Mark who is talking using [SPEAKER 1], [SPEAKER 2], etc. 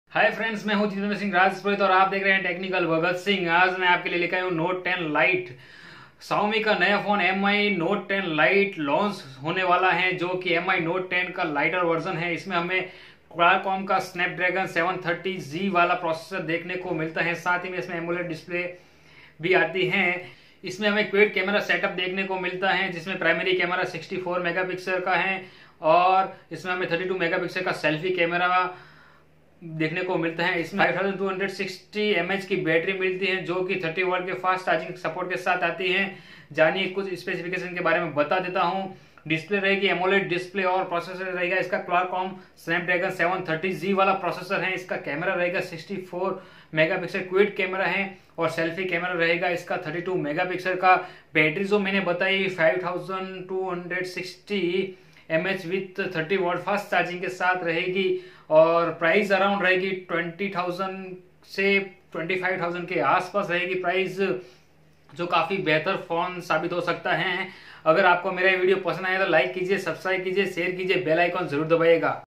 [SPEAKER 1] Hi friends, मैं हूं जितेंद्र सिंह राजपुरोहित और आप देख रहे हैं टेक्निकल भगत सिंह। आज मैं आपके लिए लेकर आया हूं नोट 10 लाइट। Xiaomi का नया phone MI note 10 lite launch होने वाला है, जो कि MI नोट 10 का लाइटर वर्जन है। इसमें हमें क्वालकॉम का स्नैपड्रैगन 730Z वाला प्रोसेसर देखने को मिलता है। साथ ही में इसमें एमोलेड डिस्प्ले भी आती है। इसमें हमें क्विड कैमरा सेटअप देखने को मिलता है, जिसमें प्राइमरी कैमरा 64 मेगापिक्सल का है और इसमें हमें 32 मेगापिक्सल का सेल्फी कैमरा देखने को मिलता है। इसमें 5260 mAh की बैटरी मिलती है, जो कि 30 वाट के फास्ट चार्जिंग सपोर्ट के साथ आती है। जानिए कुछ स्पेसिफिकेशन के बारे में बता देता हूं। डिस्प्ले रहेगी एमोलेड डिस्प्ले और प्रोसेसर रहेगा इसका क्वालकॉम स्नैपड्रैगन 730Z वाला प्रोसेसर है। इसका कैमरा रहेगा 64 मेगापिक्सल क्विड कैमरा है और सेल्फी कैमरा रहेगा इसका 32 मेगापिक्सल का। बैटरी जो मैंने बताई 5260 mAh with 30 watt fast charging के साथ रहेगी और प्राइस अराउंड रहेगी 20,000 से 25,000 के आसपास रहेगी प्राइस, जो काफी बेहतर फोन साबित हो सकता है। अगर आपको मेरा वीडियो पसंद आया तो लाइक कीजिए, सब्सक्राइब कीजिए, शेयर कीजिए, बेल आइकॉन जरूर दबाइएगा।